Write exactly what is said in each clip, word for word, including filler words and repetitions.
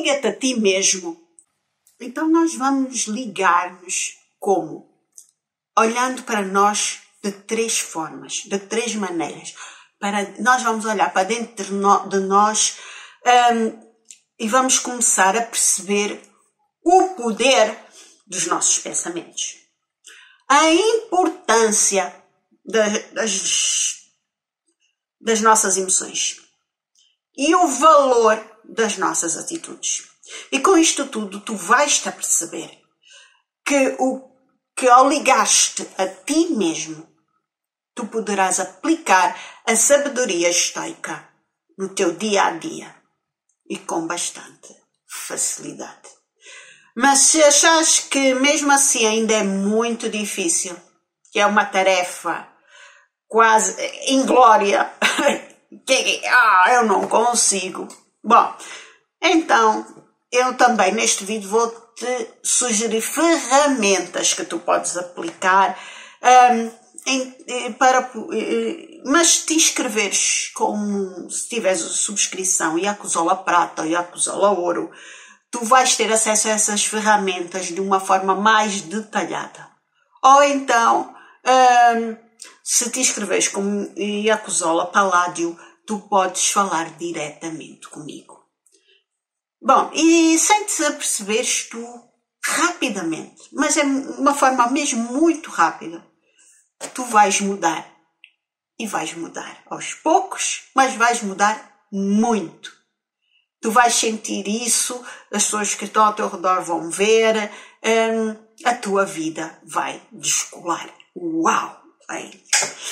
liga-te a ti mesmo. Então nós vamos ligar-nos como? Olhando para nós de três formas, de três maneiras. Para, nós vamos olhar para dentro de, no, de nós um, e vamos começar a perceber o poder dos nossos pensamentos. A importância da, das, das nossas emoções. E o valor das nossas atitudes. E com isto tudo, tu vais-te a perceber que, o, que ao ligar-te a ti mesmo, tu poderás aplicar a sabedoria estoica no teu dia a dia e com bastante facilidade. Mas se achares que mesmo assim ainda é muito difícil, que é uma tarefa quase inglória, que ah, eu não consigo. Bom, então eu também neste vídeo vou-te sugerir ferramentas que tu podes aplicar um, em, para, mas se te inscreveres como se tiveres subscrição Yakuzola Prata ou Yakuzola Ouro, tu vais ter acesso a essas ferramentas de uma forma mais detalhada. Ou então, um, se te inscreveres como Yakuzola Paládio, tu podes falar diretamente comigo. Bom, e sem te aperceberes tu, rapidamente, mas é uma forma mesmo muito rápida, tu vais mudar. E vais mudar aos poucos, mas vais mudar muito. Tu vais sentir isso, as pessoas que estão ao teu redor vão ver, hum, a tua vida vai descolar. Uau! Vai.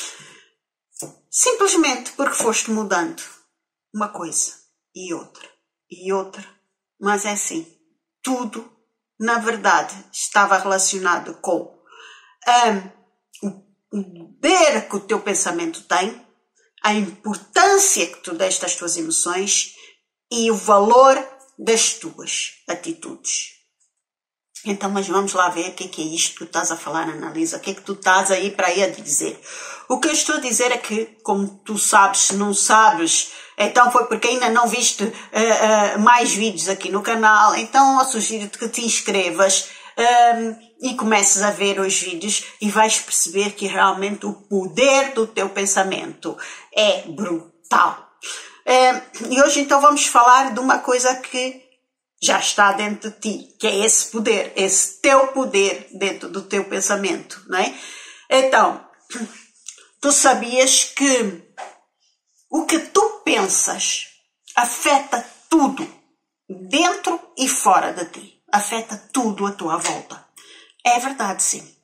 Simplesmente porque foste mudando uma coisa e outra e outra. Mas é assim, tudo, na verdade, estava relacionado com um, o poder que o teu pensamento tem, a importância que tu deste às tuas emoções e o valor das tuas atitudes. Então, mas vamos lá ver o que é, que é isto que tu estás a falar, Analisa. O que é que tu estás aí para aí a dizer? O que eu estou a dizer é que, como tu sabes, se não sabes, então foi porque ainda não viste uh, uh, mais vídeos aqui no canal. Então, eu sugiro-te que te inscrevas um, e comeces a ver os vídeos e vais perceber que realmente o poder do teu pensamento é brutal. Uh, e hoje, então, vamos falar de uma coisa que já está dentro de ti, que é esse poder, esse teu poder dentro do teu pensamento, não é? Então, tu sabias que o que tu pensas afeta tudo, dentro e fora de ti, afeta tudo à tua volta. É verdade, sim.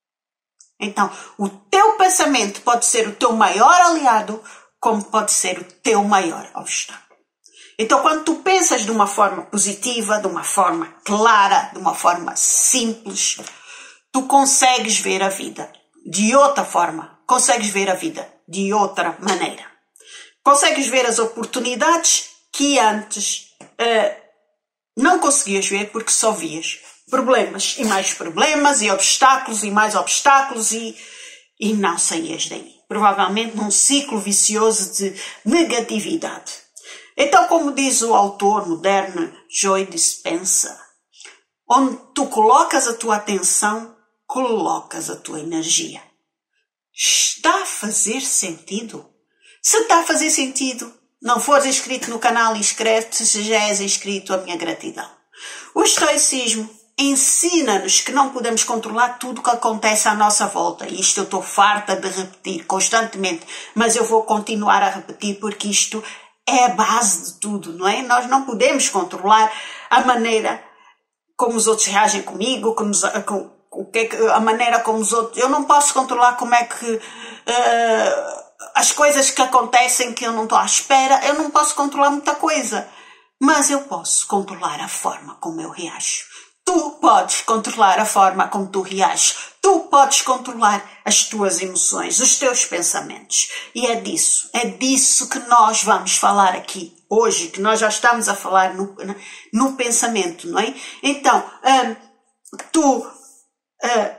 Então, o teu pensamento pode ser o teu maior aliado, como pode ser o teu maior obstáculo. Então, quando tu pensas de uma forma positiva, de uma forma clara, de uma forma simples, tu consegues ver a vida de outra forma, consegues ver a vida de outra maneira. Consegues ver as oportunidades que antes uh, não conseguias ver porque só vias problemas e mais problemas e obstáculos e mais obstáculos e, e não saías daí. Provavelmente num ciclo vicioso de negatividade. Então, como diz o autor moderno Joe Dispenza, onde tu colocas a tua atenção, colocas a tua energia. Está a fazer sentido? Se está a fazer sentido, não fores inscrito no canal, inscreve-te. Se já és inscrito, a minha gratidão. O estoicismo ensina-nos que não podemos controlar tudo o que acontece à nossa volta. E isto eu estou farta de repetir constantemente, mas eu vou continuar a repetir porque isto é a base de tudo, não é? Nós não podemos controlar a maneira como os outros reagem comigo, como, com, o que é que, a maneira como os outros... Eu não posso controlar como é que... Uh, as coisas que acontecem que eu não estou à espera, eu não posso controlar muita coisa. Mas eu posso controlar a forma como eu reajo. Tu podes controlar a forma como tu reages. Tu podes controlar as tuas emoções, os teus pensamentos. E é disso, é disso que nós vamos falar aqui hoje, que nós já estamos a falar no, no pensamento, não é? Então, hum, tu hum,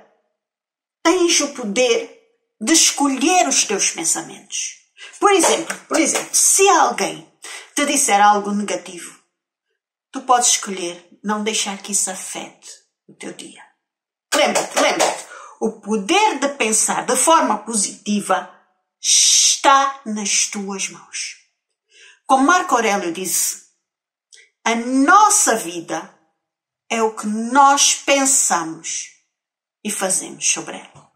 tens o poder de escolher os teus pensamentos. Por exemplo, por exemplo, se alguém te disser algo negativo, tu podes escolher não deixar que isso afete o teu dia. Lembra-te, lembra-te, o poder de pensar de forma positiva está nas tuas mãos. Como Marco Aurélio disse, a nossa vida é o que nós pensamos e fazemos sobre ela.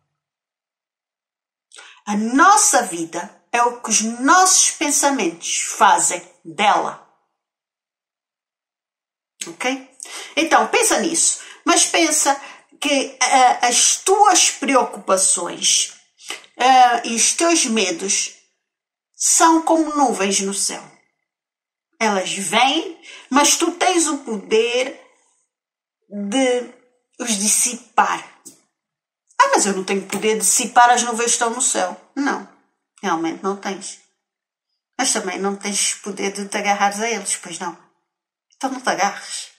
A nossa vida é o que os nossos pensamentos fazem dela. Ok? Então, pensa nisso. Mas pensa que uh, as tuas preocupações uh, e os teus medos são como nuvens no céu. Elas vêm, mas tu tens o poder de os dissipar. Ah, mas eu não tenho poder de dissipar as nuvens que estão no céu. Não, realmente não tens. Mas também não tens poder de te agarrares a eles, pois não. Então não te agarres.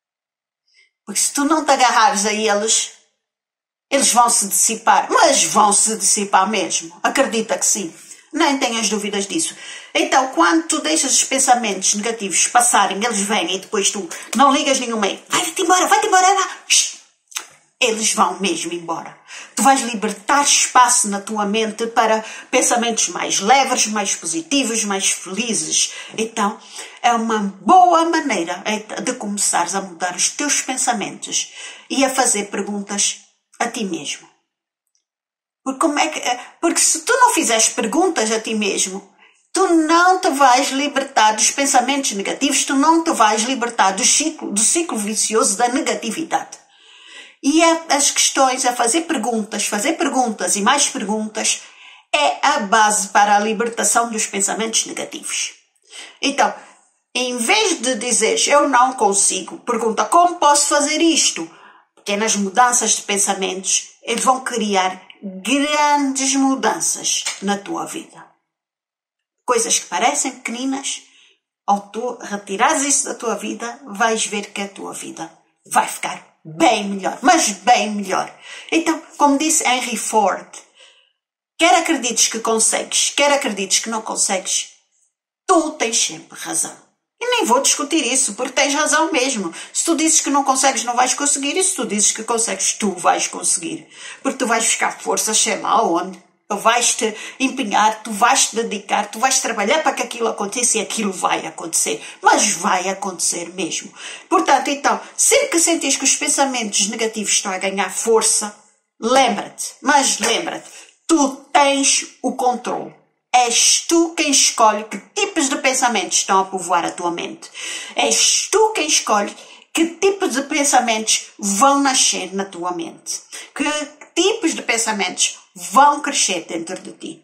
Porque se tu não te agarrares a eles, eles vão se dissipar. Mas vão se dissipar mesmo. Acredita que sim. Nem tenhas dúvidas disso. Então, quando tu deixas os pensamentos negativos passarem, eles vêm e depois tu não ligas nenhuma. Vai-te embora, vai-te embora. Vai. Eles vão mesmo embora. Tu vais libertar espaço na tua mente para pensamentos mais leves, mais positivos, mais felizes. Então, é uma boa maneira de começares a mudar os teus pensamentos e a fazer perguntas a ti mesmo. Porque, como é que, porque se tu não fizeres perguntas a ti mesmo, tu não te vais libertar dos pensamentos negativos, tu não te vais libertar do ciclo, do ciclo vicioso da negatividade. E as questões, a fazer perguntas, fazer perguntas e mais perguntas, é a base para a libertação dos pensamentos negativos. Então, em vez de dizeres, eu não consigo, pergunta, como posso fazer isto? Pequenas mudanças de pensamentos, eles vão criar grandes mudanças na tua vida. Coisas que parecem pequeninas, ao tu retirares isso da tua vida, vais ver que a tua vida vai ficar bem melhor, mas bem melhor. Então, como disse Henry Ford, quer acredites que consegues, quer acredites que não consegues, tu tens sempre razão. E nem vou discutir isso, porque tens razão mesmo. Se tu dizes que não consegues, não vais conseguir. E se tu dizes que consegues, tu vais conseguir. Porque tu vais buscar força, sei lá onde. Tu vais te empenhar, tu vais te dedicar, tu vais trabalhar para que aquilo aconteça e aquilo vai acontecer. Mas vai acontecer mesmo. Portanto, então, sempre que sentes que os pensamentos negativos estão a ganhar força, lembra-te, mas lembra-te, tu tens o controle. És tu quem escolhe que tipos de pensamentos estão a povoar a tua mente. És tu quem escolhe que tipos de pensamentos vão nascer na tua mente. Que tipos de pensamentos vão crescer dentro de ti.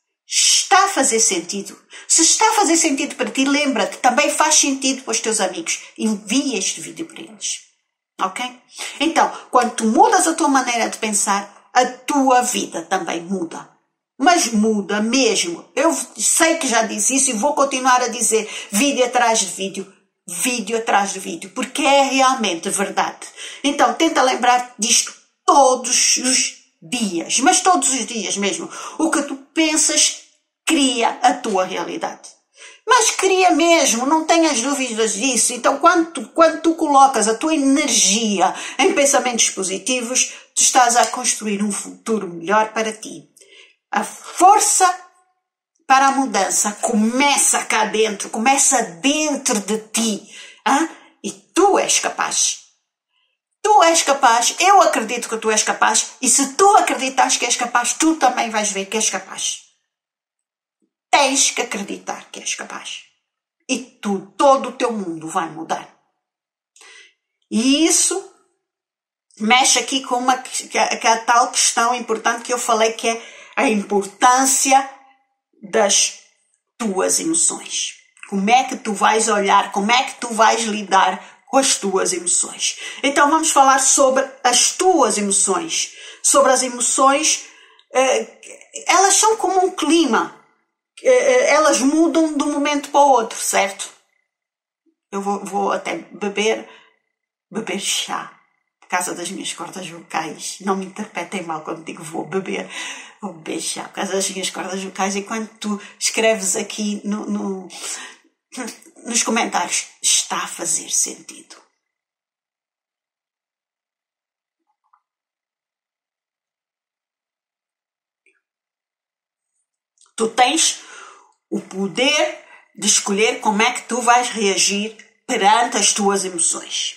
Está a fazer sentido? Se está a fazer sentido para ti, lembra-te, também faz sentido para os teus amigos. Envia este vídeo para eles. Ok? Então, quando tu mudas a tua maneira de pensar, a tua vida também muda. Mas muda mesmo. Eu sei que já disse isso e vou continuar a dizer vídeo atrás de vídeo, vídeo atrás de vídeo, porque é realmente verdade. Então, tenta lembrar disto todos os dias, mas todos os dias mesmo. O que tu pensas cria a tua realidade. Mas cria mesmo, não tenhas dúvidas disso. Então, quando tu, quando tu colocas a tua energia em pensamentos positivos, tu estás a construir um futuro melhor para ti. A força para a mudança começa cá dentro, começa dentro de ti. Hein? E tu és capaz. Tu és capaz, eu acredito que tu és capaz, e se tu acreditas que és capaz, tu também vais ver que és capaz. Tens que acreditar que és capaz. E tu, todo o teu mundo vai mudar. E isso mexe aqui com uma, que é, que é a tal questão importante que eu falei, que é a importância das tuas emoções. Como é que tu vais olhar, como é que tu vais lidar com as tuas emoções. Então vamos falar sobre as tuas emoções. Sobre as emoções, eh, elas são como um clima. Eh, elas mudam de um momento para o outro, certo? Eu vou, vou até beber, beber chá. Por causa das minhas cordas vocais. Não me interpretem mal quando digo vou beber. Vou beber chá por causa das minhas cordas vocais. E quando tu escreves aqui no... no nos comentários, está a fazer sentido. Tu tens o poder de escolher como é que tu vais reagir perante as tuas emoções.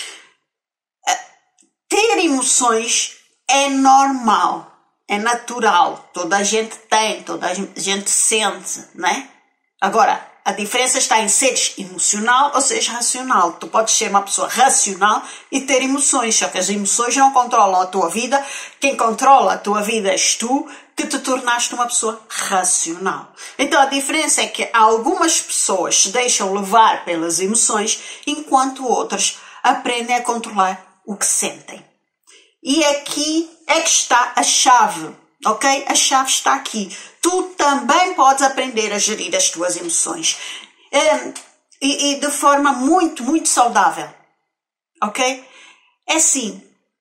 Ter emoções é normal, é natural. Toda a gente tem, toda a gente sente, né? Agora, a diferença está em seres emocional ou seres racional. Tu podes ser uma pessoa racional e ter emoções, só que as emoções não controlam a tua vida. Quem controla a tua vida és tu, que te tornaste uma pessoa racional. Então a diferença é que algumas pessoas se deixam levar pelas emoções, enquanto outras aprendem a controlar o que sentem. E aqui é que está a chave, ok? A chave está aqui. Tu também podes aprender a gerir as tuas emoções. Um, e, e de forma muito, muito saudável, ok? É assim,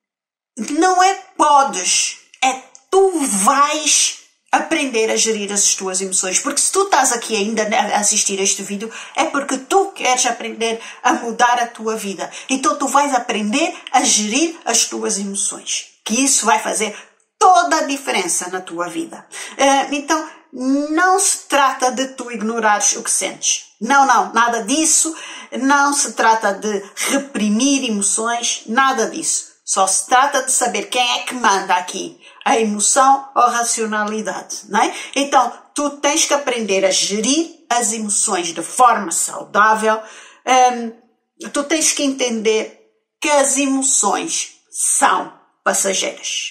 não é podes, é tu vais aprender a gerir as tuas emoções. Porque se tu estás aqui ainda a assistir a este vídeo, é porque tu queres aprender a mudar a tua vida. Então tu vais aprender a gerir as tuas emoções. Que isso vai fazer toda a diferença na tua vida. Uh, então, não se trata de tu ignorares o que sentes. Não, não, nada disso. Não se trata de reprimir emoções, nada disso. Só se trata de saber quem é que manda aqui, a emoção ou a racionalidade, não é? Então, tu tens que aprender a gerir as emoções de forma saudável. Um, tu tens que entender que as emoções são passageiras.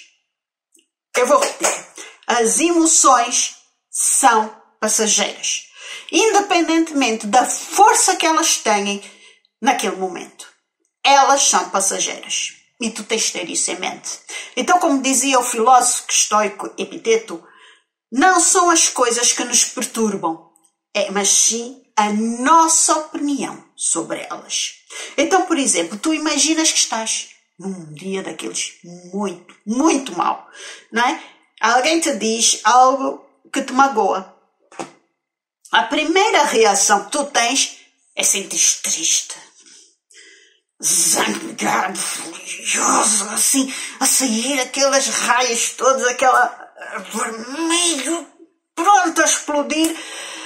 Eu vou repetir. As emoções são passageiras, independentemente da força que elas têm naquele momento. Elas são passageiras. E tu tens de ter isso em mente. Então, como dizia o filósofo estoico Epiteto, não são as coisas que nos perturbam, é, mas sim a nossa opinião sobre elas. Então, por exemplo, tu imaginas que estás num dia daqueles muito, muito mau, não é? Alguém te diz algo que te magoa. A primeira reação que tu tens é sentir-te triste, zangado, furioso, assim, a sair aquelas raias todas, aquela vermelho, pronto a explodir.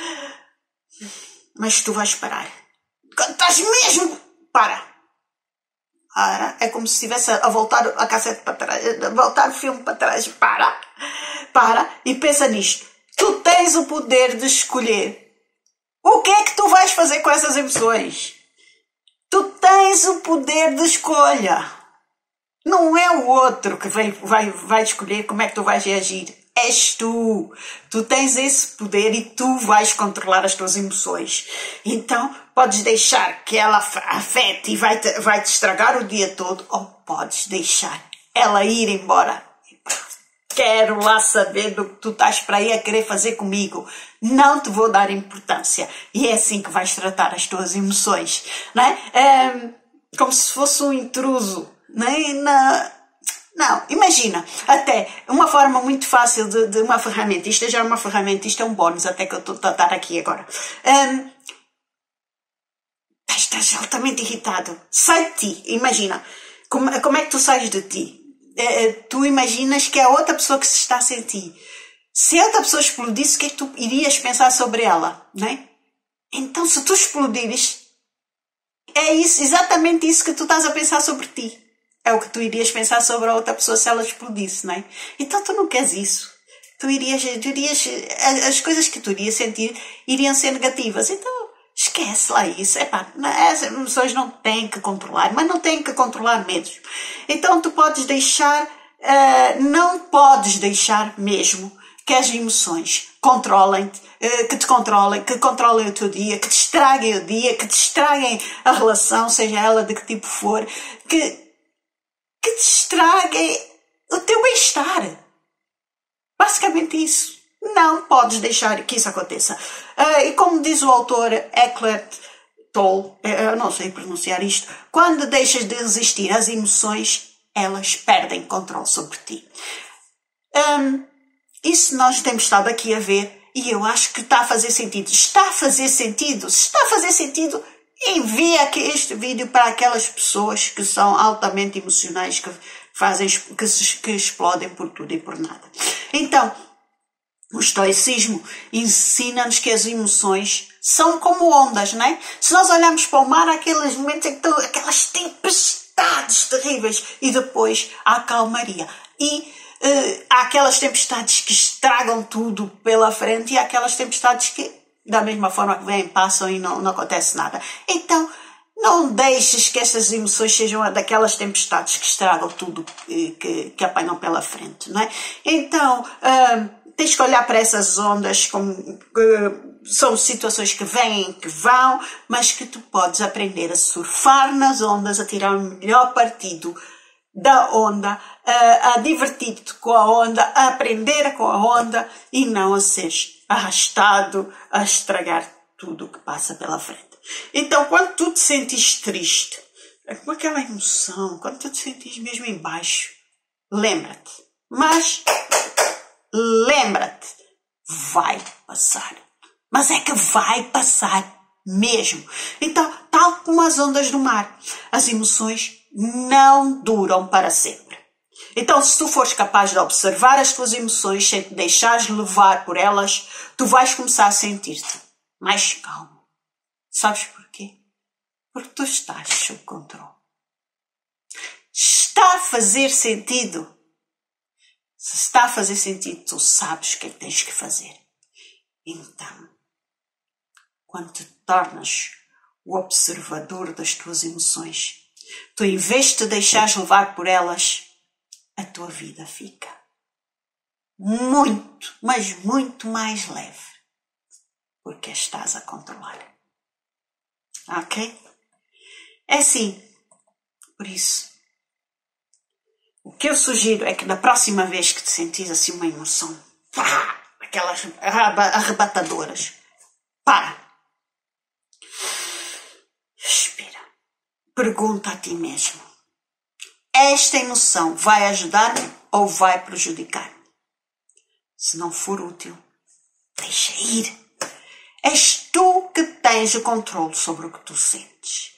Mas tu vais parar. Quando estás mesmo, para. Para. É como se estivesse a voltar a cassete para trás, a voltar o filme para trás. Para. Para. E pensa nisto. Tu tens o poder de escolher o que é que tu vais fazer com essas emoções. Tu tens o poder de escolha. Não é o outro que vai, vai, vai escolher como é que tu vais reagir. És tu. Tu tens esse poder e tu vais controlar as tuas emoções. Então, podes deixar que ela afete e vai-te vai te estragar o dia todo, ou podes deixar ela ir embora. Quero lá saber do que tu estás para aí a querer fazer comigo. Não te vou dar importância. E é assim que vais tratar as tuas emoções. Não é? É como se fosse um intruso. Não é? Na... Não, imagina. Até uma forma muito fácil de, de uma ferramenta. Isto já é uma ferramenta. Isto é um bónus até que eu estou a dar aqui agora. Um... Estás altamente irritado. Sai de ti. Imagina. Como, como é que tu sais de ti? Tu imaginas que é outra pessoa que se está a sentir. Se outra pessoa explodisse, o que é que tu irias pensar sobre ela? Não é? Então, se tu explodires, é isso, exatamente isso que tu estás a pensar sobre ti. É o que tu irias pensar sobre a outra pessoa se ela explodisse, não é? Então, tu não queres isso. Tu irias, tu irias, as coisas que tu irias sentir iriam ser negativas. Então, esquece lá isso. Epá, as emoções não têm que controlar, mas não têm que controlar mesmo. Então tu podes deixar, uh, não podes deixar mesmo que as emoções controlem-te, uh, que te controlem, que controlem o teu dia, que te estraguem o dia, que te estraguem a relação, seja ela de que tipo for, que, que te estraguem o teu bem-estar. Basicamente isso. Não podes deixar que isso aconteça. Uh, e como diz o autor Eckhart Tolle, eu não sei pronunciar isto, quando deixas de resistir às emoções, elas perdem controle sobre ti. Um, isso nós temos estado aqui a ver, E eu acho que está a fazer sentido. Está a fazer sentido? Se está a fazer sentido, envia aqui este vídeo para aquelas pessoas que são altamente emocionais, que fazem, que, se, que explodem por tudo e por nada. Então, o estoicismo ensina-nos que as emoções são como ondas, não é? Se nós olharmos para o mar, há aqueles momentos em que estão aquelas tempestades terríveis e depois há calmaria. E uh, há aquelas tempestades que estragam tudo pela frente e há aquelas tempestades que, da mesma forma que vêm, passam e não, não acontece nada. Então, não deixes que estas emoções sejam daquelas tempestades que estragam tudo, que, que, que apanham pela frente, não é? Então, uh, tens que olhar para essas ondas como uh, são situações que vêm, que vão, mas que tu podes aprender a surfar nas ondas, a tirar o melhor partido da onda, uh, a divertir-te com a onda, a aprender com a onda e não a seres arrastado a estragar tudo o que passa pela frente. Então, quando tu te sentes triste, com aquela emoção, quando tu te sentes mesmo em baixo, lembra-te, mas lembra-te, vai passar. Mas é que vai passar mesmo. Então, tal como as ondas do mar, as emoções não duram para sempre. Então, se tu fores capaz de observar as tuas emoções sem te deixares levar por elas, tu vais começar a sentir-te mais calmo. Sabes porquê? Porque tu estás sob controle. Está a fazer sentido? Se está a fazer sentido, tu sabes o que é que tens que fazer. Então, quando te tornas o observador das tuas emoções, tu, em vez de te deixares levar por elas, a tua vida fica muito, mas muito mais leve, porque estás a controlar. Ok? É assim. Por isso, o que eu sugiro é que na próxima vez que te sentires assim uma emoção, pá, aquelas arrebatadoras, para. Respira. Pergunta a ti mesmo. Esta emoção vai ajudar-me ou vai prejudicar-me? Se não for útil, deixa ir. És tu que tens o controle sobre o que tu sentes.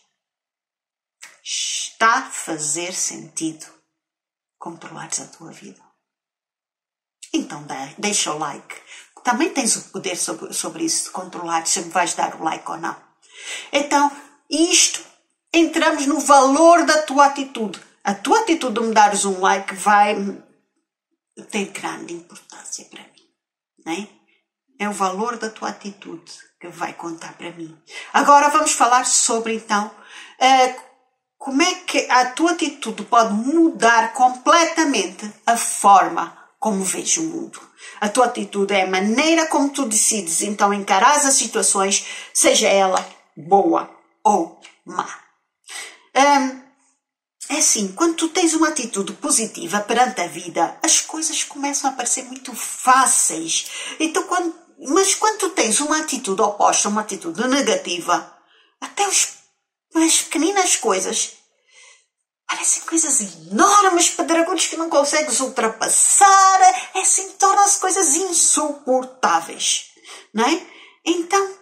Está a fazer sentido controlares a tua vida? Então deixa o like. Também tens o poder sobre, sobre isso, de controlar se me vais dar o like ou não. Então, isto, entramos no valor da tua atitude. A tua atitude de me dares um like vai ter grande importância para mim. Não é? É o valor da tua atitude que vai contar para mim. Agora vamos falar sobre, então, uh, como é que a tua atitude pode mudar completamente a forma como vês o mundo. A tua atitude é a maneira como tu decides, então, encarar as situações, seja ela boa ou má. Um, é assim, quando tu tens uma atitude positiva perante a vida, as coisas começam a parecer muito fáceis. Então, quando, mas quando tu tens uma atitude oposta, uma atitude negativa, até os, as pequeninas coisas parecem coisas enormes, pedregulhos que não consegues ultrapassar, é assim, tornam-se coisas insuportáveis, não é? Então,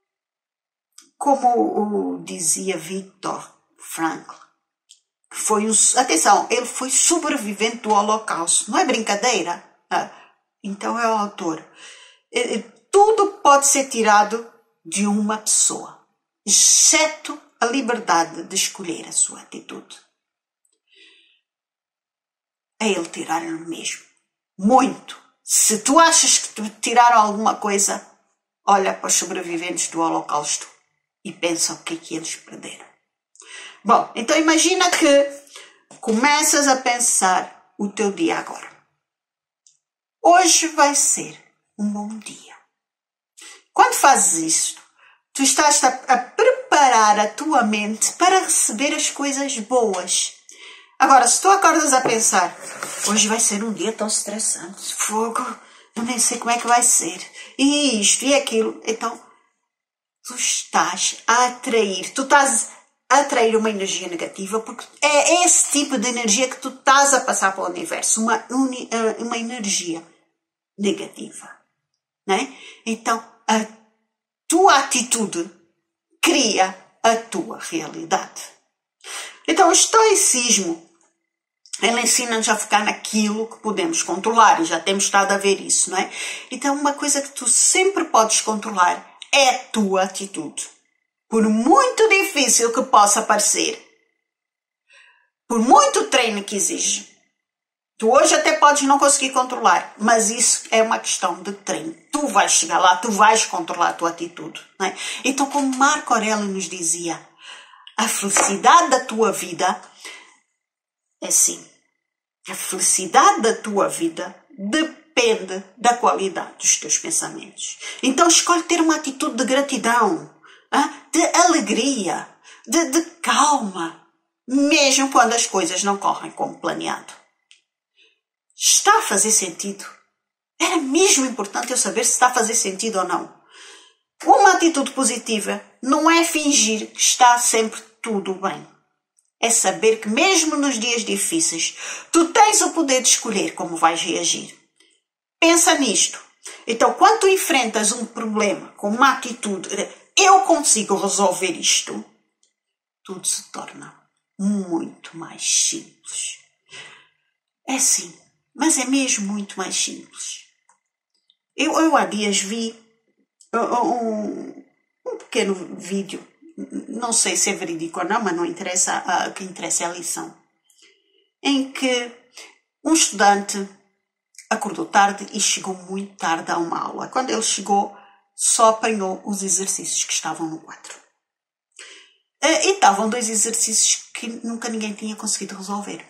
como o dizia Viktor Frankl, que foi um, atenção, ele foi sobrevivente do Holocausto, não é brincadeira? Ah, então é o autor. Tudo pode ser tirado de uma pessoa, exceto a liberdade de escolher a sua atitude. A ele tiraram mesmo. Muito. Se tu achas que te tiraram alguma coisa, olha para os sobreviventes do Holocausto e pensa o que é que eles perderam. Bom, então imagina que começas a pensar o teu dia agora. Hoje vai ser um bom dia. Quando fazes isto, tu estás a, a preparar a tua mente para receber as coisas boas. Agora, se tu acordas a pensar, hoje vai ser um dia tão estressante, fogo, eu nem sei como é que vai ser, e isto e aquilo, então tu estás a atrair, tu estás a atrair uma energia negativa, porque é esse tipo de energia que tu estás a passar para o universo, uma, uma energia negativa. né? Então, a tua atitude cria a tua realidade. Então, o estoicismo, ele ensina-nos a focar naquilo que podemos controlar, e já temos estado a ver isso, não é? Então, uma coisa que tu sempre podes controlar é a tua atitude. Por muito difícil que possa parecer, por muito treino que exige, tu hoje até podes não conseguir controlar, mas isso é uma questão de treino. Tu vais chegar lá, tu vais controlar a tua atitude, não é? Então, como Marco Aurélio nos dizia, a felicidade da tua vida é assim. A felicidade da tua vida depende da qualidade dos teus pensamentos. Então, escolhe ter uma atitude de gratidão, de alegria, de, de calma, mesmo quando as coisas não correm como planeado. Está a fazer sentido? Era mesmo importante eu saber se está a fazer sentido ou não. Uma atitude positiva não é fingir que está sempre tudo bem. É saber que mesmo nos dias difíceis, tu tens o poder de escolher como vais reagir. Pensa nisto. Então, quando tu enfrentas um problema com uma atitude, eu consigo resolver isto, tudo se torna muito mais simples. É sim, mas é mesmo muito mais simples. Eu, eu há dias vi um, um pequeno vídeo, não sei se é verídico ou não, mas não interessa, o que interessa é a lição, em que um estudante acordou tarde e chegou muito tarde a uma aula. Quando ele chegou, só apanhou os exercícios que estavam no quadro. E estavam dois exercícios que nunca ninguém tinha conseguido resolver.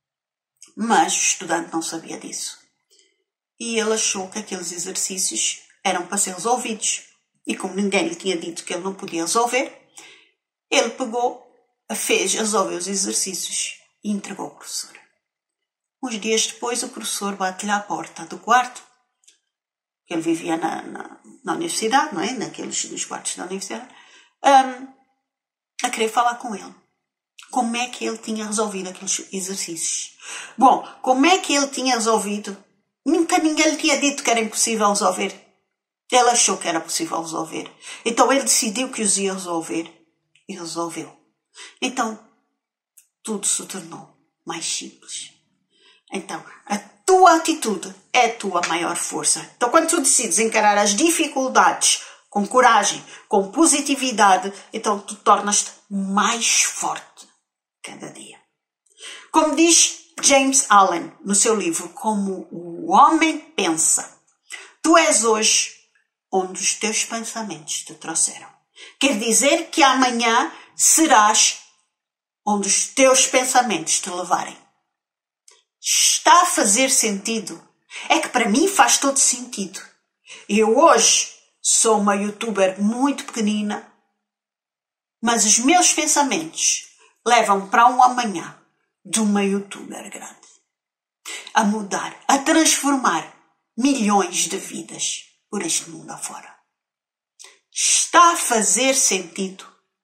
Mas o estudante não sabia disso. E ele achou que aqueles exercícios eram para ser resolvidos. E como ninguém lhe tinha dito que ele não podia resolver, ele pegou, fez, resolveu os exercícios e entregou ao professor. Uns dias depois, o professor bate-lhe à porta do quarto. Ele vivia na, na, na universidade, não é? Naqueles dos quartos da universidade. Um, a querer falar com ele. Como é que ele tinha resolvido aqueles exercícios? Bom, como é que ele tinha resolvido? Nunca ninguém lhe tinha dito que era impossível resolver. Ele achou que era possível resolver. Então ele decidiu que os ia resolver e resolveu. Então, tudo se tornou mais simples. Então, a tua atitude é a tua maior força. Então, quando tu decides encarar as dificuldades com coragem, com positividade, então tu tornas-te mais forte cada dia. Como diz James Allen no seu livro Como o Homem Pensa, tu és hoje onde os teus pensamentos te trouxeram. Quer dizer que amanhã serás onde os teus pensamentos te levarem. Está a fazer sentido? É que para mim faz todo sentido. Eu hoje sou uma youtuber muito pequenina, mas os meus pensamentos levam para um amanhã de uma youtuber grande. A mudar, a transformar milhões de vidas por este mundo afora. Está a fazer sentido?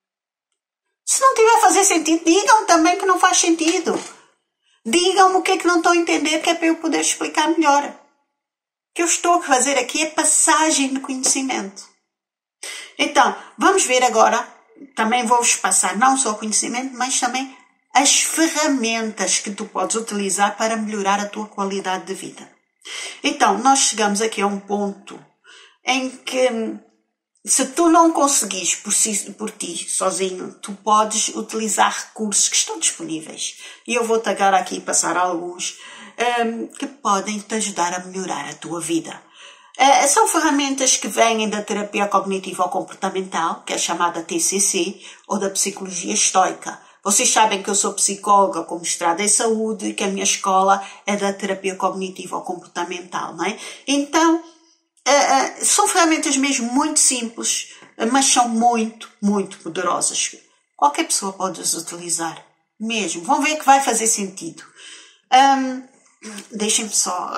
Se não tiver a fazer sentido, digam também que não faz sentido. Digam-me o que é que não estão a entender, que é para eu poder explicar melhor. O que eu estou a fazer aqui é passagem de conhecimento. Então, vamos ver agora, também vou-vos passar não só o conhecimento, mas também as ferramentas que tu podes utilizar para melhorar a tua qualidade de vida. Então, nós chegamos aqui a um ponto em que, se tu não conseguires por, si, por ti, sozinho, tu podes utilizar recursos que estão disponíveis. E eu vou-te agora aqui passar alguns um, que podem te ajudar a melhorar a tua vida. Uh, são ferramentas que vêm da terapia cognitivo-comportamental, que é chamada T C C, ou da psicologia estoica. Vocês sabem que eu sou psicóloga com mestrado em saúde e que a minha escola é da terapia cognitivo-comportamental, não é? Então, uh, uh, são ferramentas mesmo muito simples, mas são muito, muito poderosas. Qualquer pessoa pode as utilizar, mesmo. Vão ver que vai fazer sentido. Um, Deixem-me só...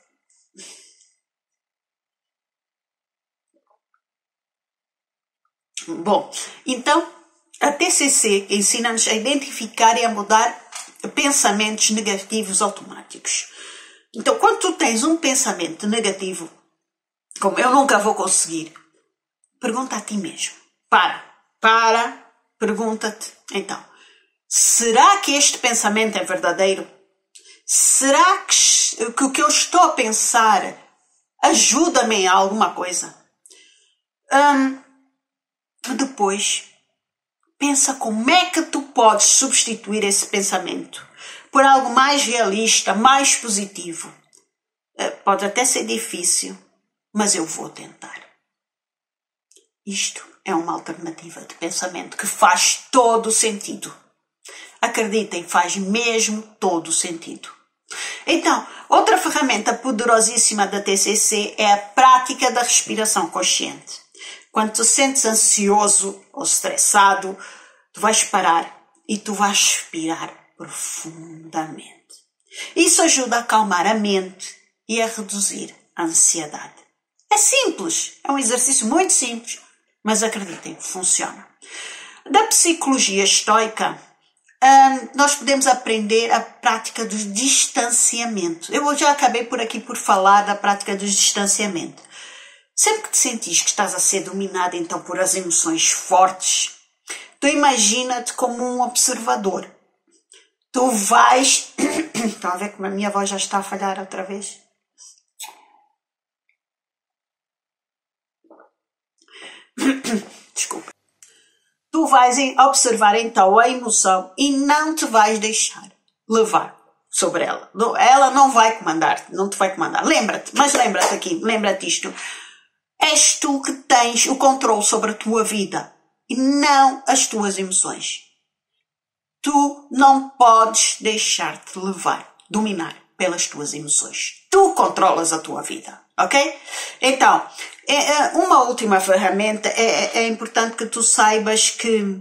Bom, então, a T C C ensina-nos a identificar e a mudar pensamentos negativos automáticos. Então, quando tu tens um pensamento negativo, como eu nunca vou conseguir, pergunta a ti mesmo. Para, para, pergunta-te. Então, será que este pensamento é verdadeiro? Será que, que o que eu estou a pensar ajuda-me em alguma coisa? Hum, depois, pensa como é que tu podes substituir esse pensamento por algo mais realista, mais positivo. Pode até ser difícil, mas eu vou tentar. Isto é uma alternativa de pensamento que faz todo o sentido. Acreditem, faz mesmo todo o sentido. Então, outra ferramenta poderosíssima da T C C é a prática da respiração consciente. Quando te sentes ansioso ou estressado, tu vais parar e tu vais respirar profundamente. Isso ajuda a acalmar a mente e a reduzir a ansiedade. É simples, é um exercício muito simples, mas acreditem, funciona. Da psicologia estoica, hum, nós podemos aprender a prática do distanciamento. Eu já acabei por aqui por falar da prática do distanciamento. Sempre que te sentires que estás a ser dominado então por as emoções fortes, tu imagina-te como um observador. Tu vais... Estão a ver como a minha voz já está a falhar outra vez? Desculpa. Tu vais observar então a emoção e não te vais deixar levar sobre ela. Ela não vai comandar-te, não te vai comandar. Lembra-te, mas lembra-te aqui, lembra-te isto. És tu que tens o controle sobre a tua vida e não as tuas emoções. Tu não podes deixar-te levar, dominar pelas tuas emoções. Tu controlas a tua vida, ok? Então, uma última ferramenta, é, é importante que tu saibas que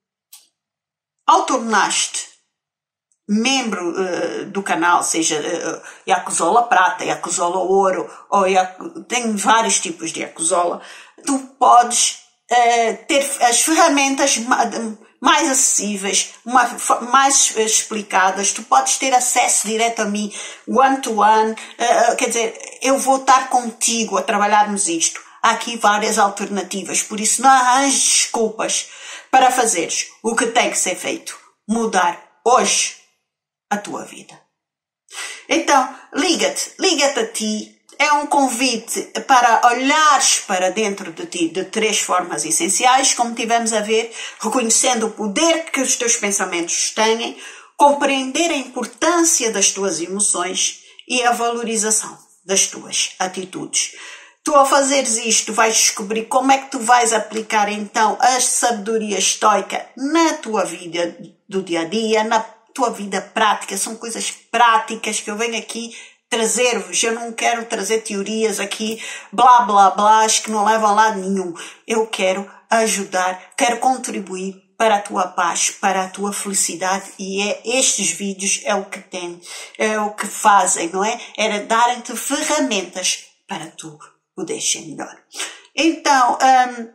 ao tornar-te membro uh, do canal, seja uh, Yakuzola Prata, Yakuzola Ouro, ou Yaku... tem vários tipos de Yakuzola, tu podes uh, ter as ferramentas mais acessíveis, uma, mais explicadas, tu podes ter acesso direto a mim, one to one, uh, quer dizer, eu vou estar contigo a trabalharmos isto. Há aqui várias alternativas, por isso não arranjes desculpas para fazeres o que tem que ser feito, mudar hoje a tua vida. Então, liga-te, liga-te a ti. É um convite para olhares para dentro de ti de três formas essenciais, como tivemos a ver, reconhecendo o poder que os teus pensamentos têm, compreender a importância das tuas emoções e a valorização das tuas atitudes. Tu, ao fazeres isto, vais descobrir como é que tu vais aplicar então a sabedoria estoica na tua vida do dia a dia, na tua vida prática. São coisas práticas que eu venho aqui trazer-vos. Eu não quero trazer teorias aqui, blá, blá, blá, que não levam a lado nenhum. Eu quero ajudar, quero contribuir para a tua paz, para a tua felicidade, e é estes vídeos é o que tem, é o que fazem, não é? Era darem-te ferramentas para tu poderes ser melhor. Então, hum,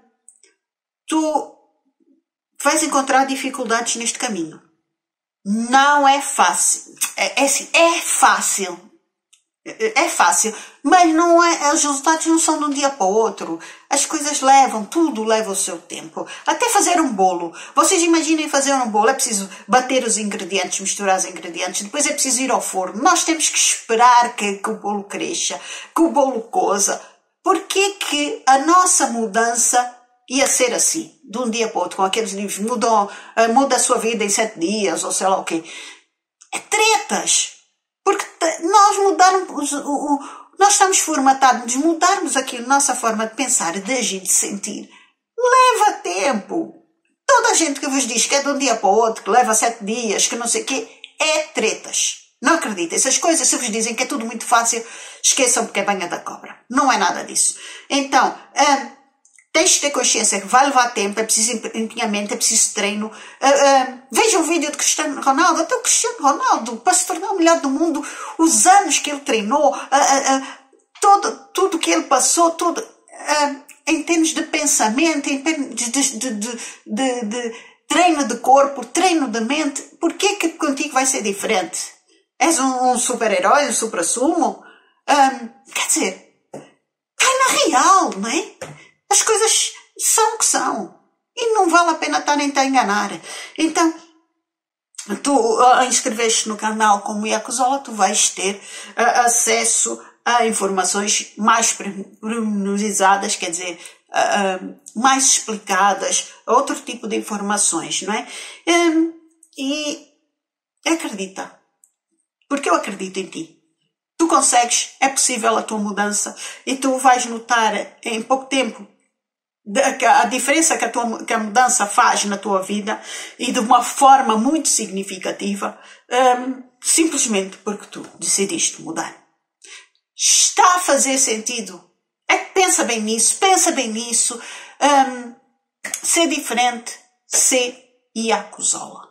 tu vais encontrar dificuldades neste caminho. Não é fácil. É, é, assim, é fácil. É, é fácil. Mas não é, os resultados não são de um dia para o outro. As coisas levam, tudo leva o seu tempo. Até fazer um bolo. Vocês imaginem fazer um bolo. É preciso bater os ingredientes, misturar os ingredientes. Depois é preciso ir ao forno. Nós temos que esperar que, que o bolo cresça, que o bolo coza. Porquê que a nossa mudança ia ser assim, de um dia para o outro, com aqueles livros, mudam, muda a sua vida em sete dias, ou sei lá o quê. É tretas. Porque nós mudarmos, o, o, nós estamos formatados, mudarmos aquilo, nossa forma de pensar, de agir, de sentir, leva tempo. Toda a gente que vos diz que é de um dia para o outro, que leva sete dias, que não sei o quê, é tretas. Não acreditem. Essas coisas, se vos dizem que é tudo muito fácil, esqueçam, porque é banha da cobra. Não é nada disso. Então, hum, tens de ter consciência que vai levar tempo, é preciso empenhamento, é preciso treino. Uh, uh, veja um vídeo de Cristiano Ronaldo, até o Cristiano Ronaldo, para se tornar o melhor do mundo, os anos que ele treinou, uh, uh, uh, todo, tudo que ele passou, tudo, uh, em termos de pensamento, em termos de, de, de, de, de, de treino de corpo, treino de mente, porquê que contigo vai ser diferente? És um, um super-herói, um supra-sumo? Um, quer dizer, cai na real, não é? As coisas são o que são. E não vale a pena estarem-te a enganar. Então, tu a inscreveste no canal como Iacuzola, tu vais ter uh, acesso a informações mais pormenorizadas, quer dizer, uh, uh, mais explicadas, outro tipo de informações, não é? Um, e acredita, porque eu acredito em ti. Tu consegues, é possível a tua mudança e tu vais notar em pouco tempo a diferença que a, tua, que a mudança faz na tua vida e de uma forma muito significativa, um, simplesmente porque tu decidiste mudar. Está a fazer sentido? É que pensa bem nisso, pensa bem nisso. Um, ser diferente, ser Iacuzola.